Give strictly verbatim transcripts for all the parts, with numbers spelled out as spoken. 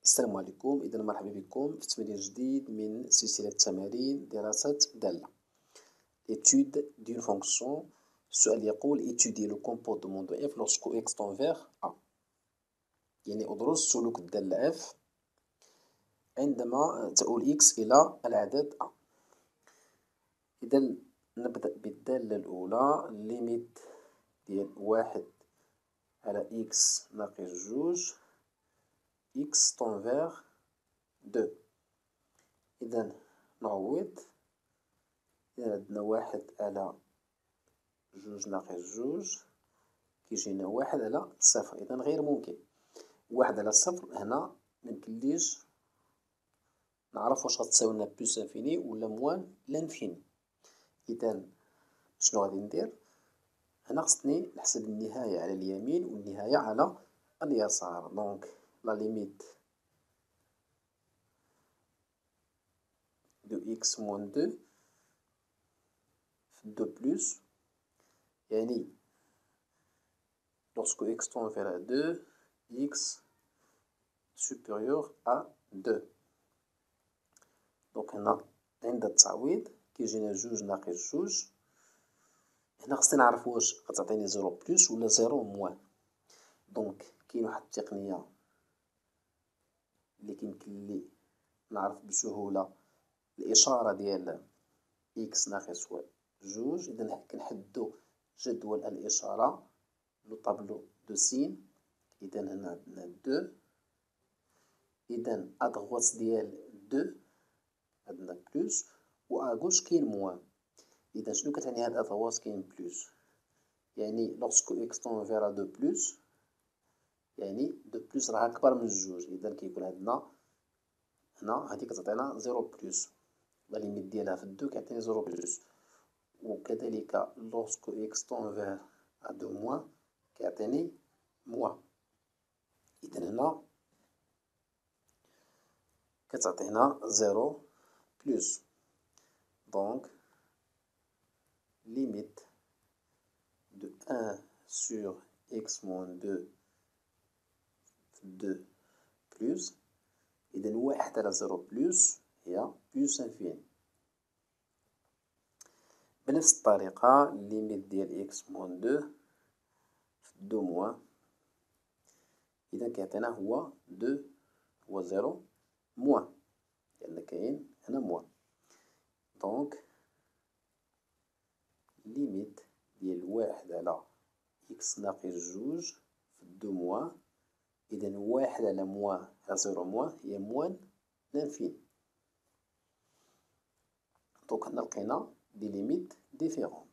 السلام عليكم. إذا مرحبا بكم في تمرين جديد من سلسلة تمارين دراسة دالة. Étude d'une fonction. السؤال يقول étudier le comportement de f lorsque x tend vers a. يعني أدرس سلوك الدالة f عندما تؤول x إلى العدد a. إذا نبدأ بالدالة الأولى ليميت ديال واحد على x ناقص جوج x tend vers دو. إذا نعوض. إذا عندنا واحد على جوج ناقص جوج كيجينا واحد على صفر. إذا غير ممكن. واحد على صفر هنا ميمكنليش نعرف واش غتساوي لنا بلوس انفيني ولا موان لانفيني. إذا شنو غادي ندير؟ هنا خصني نحسب النهاية على اليمين والنهاية على اليسار. دونك لا ليميت دو إكس موان دو في دو بلوس يعني lorsque x tend vers deux, x supérieur à deux. دونك هنا عند التعويض كيجينا جوج ناقص جوج. هنا خصني نعرف واش غتعطيني زيرو بلوس ولا زيرو موان. دونك كاين واحد التقنية اللي كيمكن لي نعرف بسهولة الإشارة ديال إكس ناقص جوج. إذا كنحدو جدول الإشارة لو طابلو دو سين. إذا هنا عندنا دو. إذا أدغوات ديال دو عندنا بلوس و أغوش كاين موان. إذا شنو كتعني هاد أدغوات كاين بلوس؟ يعني لوغسكو إكس طون فيرا دو بلوس يعني دو بلوس راه أكبر من جوج. إذا كيكون عندنا هنا هادي كتعطينا زيرو بلوس. لا ليميت ديالها في دو كيعطيني زيرو بلوس. وكذلك لوغسكو إكس طون فير أ دو موان كيعطيني موان. إذا هنا كتعطينا زيرو بلوس. دونك ليميت دو un sur x moins deux في دو بلوس. إذا واحد على زيرو بلوس هي بلوس انفيني. بنفس الطريقة ليميت ديال x moins deux في دو موان. إذا كيعطينا هو دو هو زيرو موان لأن كاين هنا موان. دونك ليميت ديال واحد على إكس ناقص جوج في دو موان. إذا واحد على موان على زيرو موان هي موان لانفيني. دونك هنا لقينا دي ليميت ديفيرونت.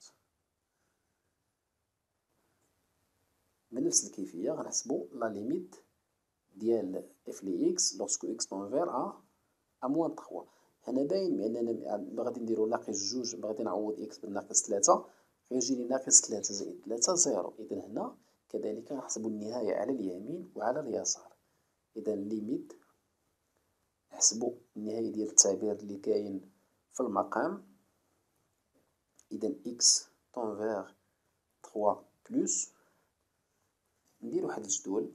بنفس الكيفية غنحسبو لا ليميت ديال اف لي اكس لوغسكو اكس طون فير ا ا موان تخوا. هنا باين بأننا غادي نديرو ناقص جوج غادي نعوض اكس بالناقص تلاتة غيجيني ناقص تلاتة زائد تلاتة زيرو. إذا هنا كذلك نحسبو النهاية على اليمين وعلى اليسار. إذا ليميت نحسبو النهاية ديال التعبير اللي كاين في المقام. إذا إكس طون فير تخوا بلوس. ندير واحد الجدول.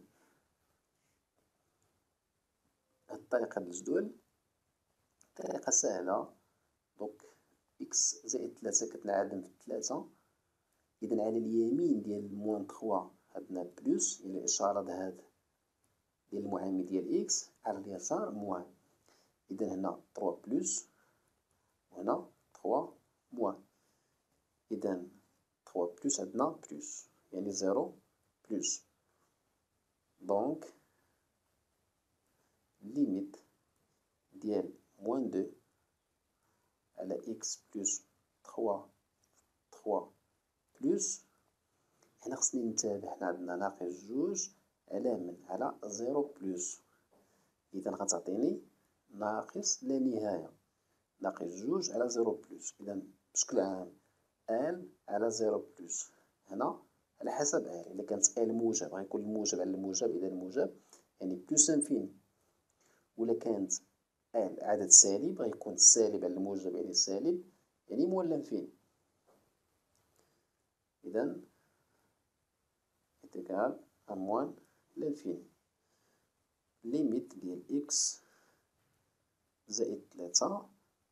هاد الطريقة د الجدول طريقة سهلة. دونك إكس زائد تلاتة كتنعدم في تلاتة. إذا على اليمين ديال موان تخوا عندنا بلوس إلى الإشارة هاد ديال المعامل ديال إكس. على اليسار موان. إذا هنا تروا بلوس وهنا تخوا موان. إذا تخوا بلوس عندنا بلوس يعني زيرو بلوس. دونك ليميت ديال موان دو على إكس بلوس تخوا تخوا بلوس. هنا خصني ننتبه حنا عندنا ناقص جوج على من على زيرو بلوس. إذا غتعطيني ناقص لا نهاية. ناقص جوج على زيرو بلوس. إذا بشكل عام ال على زيرو بلوس. هنا على حسب ال. إذا كانت ال موجب غيكون الموجب على الموجب. إذا الموجب يعني بلوس انفيني. ولا كانت ال عدد سالب غيكون السالب على الموجب يعني السالب يعني موان لانفيني. إذا إنتقال أموان لانفيني. ليميت ديال إكس زائد تلاتة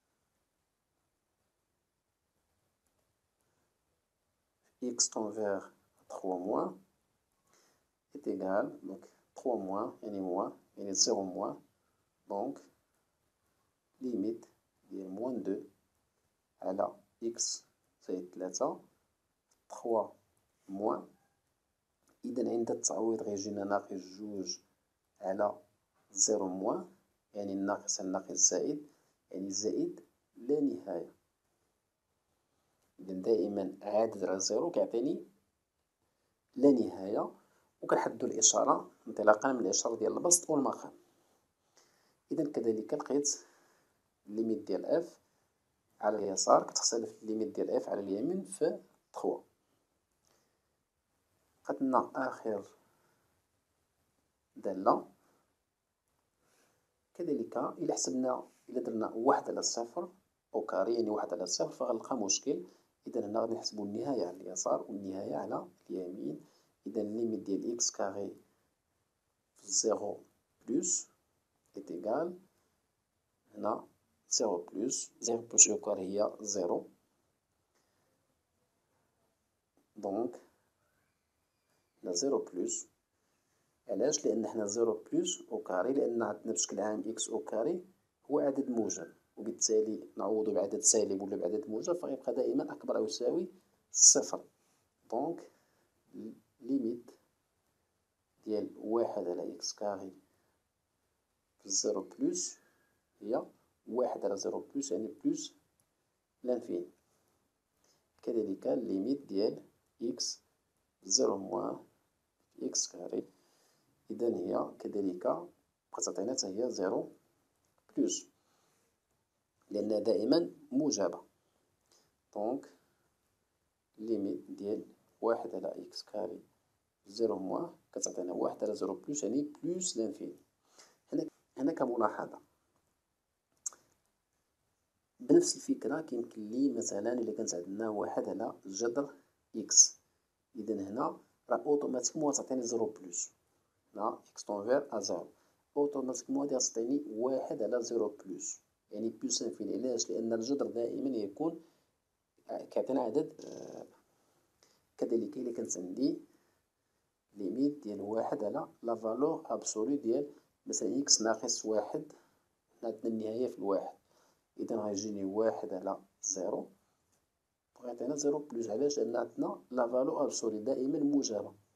x tend vers trois moins est égal, donc trois moins يعني moins يعني zéro moins, donc limite ديال moins deux على x زائد تلاتة trois moins. إذا عند التعويض غيجينا ناقص جوج على زيرو موان يعني الناقص على الناقص زائد يعني زائد لا نهاية. إذا دائما عادد على زيرو كيعطيني لا نهاية، وكنحدو الإشارة انطلاقا من الإشارة ديال البسط والمقام. إذا كذلك لقيت الليميت ديال اف على اليسار كتختلف الليميت ديال اف على اليمين في تخوا. خدنا آخر دالة كذلك إلا حسبنا إلا درنا واحد على صفر أو كاري يعني واحد على صفر فغنلقى مشكل. إذا هنا غادي نحسبو النهاية على اليسار والنهاية على اليمين. إذا الليميت ديال إكس كاري في زيرو بلوس إيت إيكال هنا زيرو بلوس زيرو بلوس أو كاري هي زيرو، دونك هنا زيرو بلوس. علاش؟ لأن حنا زيرو بلوس أو كاري لأن عندنا بشكل عام إكس أو كاري هو عدد موجب، وبالتالي نعوضو بعدد سالب ولا بعدد موجب فغيبقى دائما أكبر أو يساوي صفر. دونك ليميت ديال واحد على إكس كاري في زيرو بلوس هي واحد على زيرو بلوس يعني بلوس لانفيني. كذلك ليميت ديال إكس زيرو موان إكس كاري إذا هي كذلك كتعطينا حتى هي زيرو بلوس لأنها دائما موجبة. دونك ليميت ديال واحد على إكس كاري زيرو موان كتعطينا واحد على زيرو بلوس يعني بلوس لانفيني. هنا هنا كملاحظة بنفس الفكرة كيمكن لي مثلا إلا كانت عندنا واحد على جذر إكس، إذا هنا راه أوتوماتيكمون غتعطيني زيرو بلوس، هنا إكس تونفير أ زيرو أوتوماتيكمون غادي تعطيني واحد على زيرو بلوس يعني بلوس انفيني. علاش؟ لأن الجذر دائما يكون كيعطينا عدد. كذلك إلا كانت عندي ليميت ديال واحد على لا فالور أبسولو ديال مثلا إكس ناقص واحد، عندنا النهاية في الواحد، إذا غيجيني واحد على زيرو وغيعطينا زيرو بلوس. علاش؟ لأن عندنا لا فالور أبسولو دائما موجبة.